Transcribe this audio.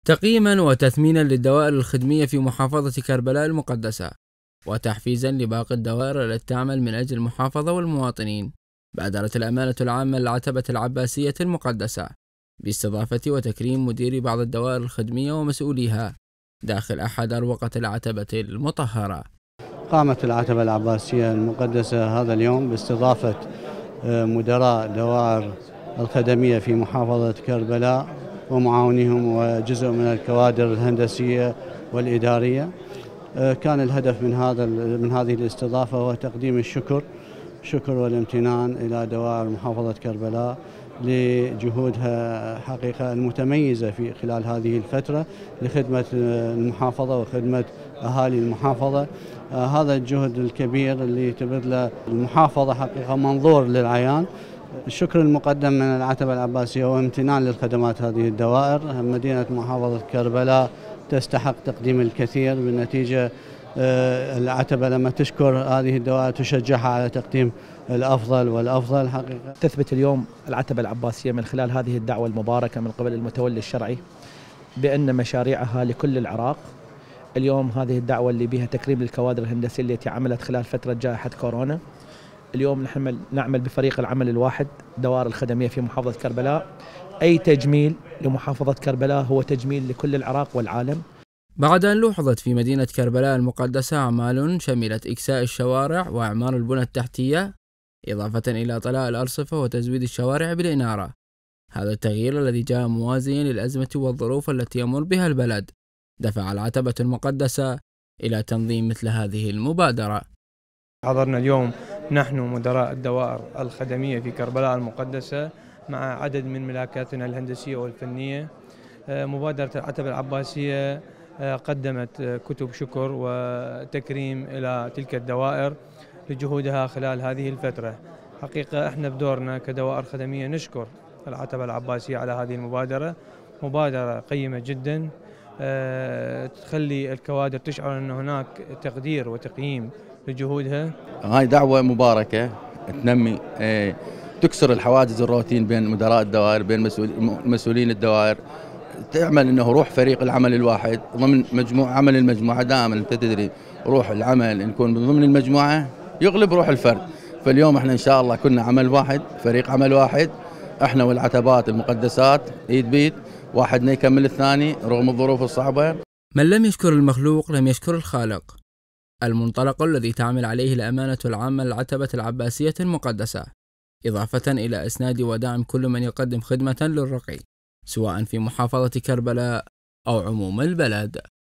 تقييما وتثمينا للدوائر الخدمية في محافظة كربلاء المقدسة، وتحفيزا لباقي الدوائر التي تعمل من أجل المحافظة والمواطنين، بادرت الأمانة العامة للعتبة العباسية المقدسة باستضافة وتكريم مدير بعض الدوائر الخدمية ومسؤوليها داخل أحد أروقة العتبة المطهرة. قامت العتبة العباسية المقدسة هذا اليوم باستضافة مدراء دوائر الخدمية في محافظة كربلاء ومعاونيهم وجزء من الكوادر الهندسية والإدارية. كان الهدف من هذه الاستضافة هو تقديم الشكر والامتنان إلى دوائر محافظة كربلاء لجهودها حقيقة المتميزة في خلال هذه الفترة لخدمة المحافظة وخدمة أهالي المحافظة. هذا الجهد الكبير اللي تبذله المحافظة حقيقة منظور للعيان. الشكر المقدم من العتبة العباسية وامتنان للخدمات هذه الدوائر. مدينة محافظة كربلاء تستحق تقديم الكثير، بالنتيجة العتبة لما تشكر هذه الدوائر تشجعها على تقديم الأفضل والأفضل حقيقة. تثبت اليوم العتبة العباسية من خلال هذه الدعوة المباركة من قبل المتولي الشرعي بأن مشاريعها لكل العراق. اليوم هذه الدعوة اللي بها تكريم للكوادر الهندسية التي عملت خلال فترة جائحة كورونا. اليوم نحن نعمل بفريق العمل الواحد دوائر الخدمية في محافظة كربلاء. أي تجميل لمحافظة كربلاء هو تجميل لكل العراق والعالم. بعد أن لوحظت في مدينة كربلاء المقدسة أعمال شملت إكساء الشوارع وإعمار البنى التحتية، إضافة إلى طلاء الأرصفة وتزويد الشوارع بالإنارة. هذا التغيير الذي جاء موازيا للأزمة والظروف التي يمر بها البلد دفع العتبة المقدسة إلى تنظيم مثل هذه المبادرة. حضرنا اليوم نحن مدراء الدوائر الخدمية في كربلاء المقدسة مع عدد من ملاكاتنا الهندسية والفنية. مبادرة العتبة العباسية قدمت كتب شكر وتكريم إلى تلك الدوائر لجهودها خلال هذه الفترة. حقيقة احنا بدورنا كدوائر خدمية نشكر العتبة العباسية على هذه المبادرة. مبادرة قيمة جدا تخلي الكوادر تشعر أن هناك تقدير وتقييم لجهودها. هاي دعوة مباركة تنمي تكسر الحواجز الروتين بين مدراء الدوائر بين مسؤولين الدوائر، تعمل انه روح فريق العمل الواحد ضمن عمل المجموعة. دائما انت تدري روح العمل نكون ضمن المجموعة يغلب روح الفرد. فاليوم احنا ان شاء الله كنا عمل واحد، فريق عمل واحد، احنا والعتبات المقدسات ايد بيد، واحدنا يكمل الثاني رغم الظروف الصعبة. من لم يشكر المخلوق لم يشكر الخالق، المنطلق الذي تعمل عليه الأمانة العامة للعتبة العباسية المقدسة، إضافة إلى إسناد ودعم كل من يقدم خدمة للرقي سواء في محافظة كربلاء أو عموم البلد.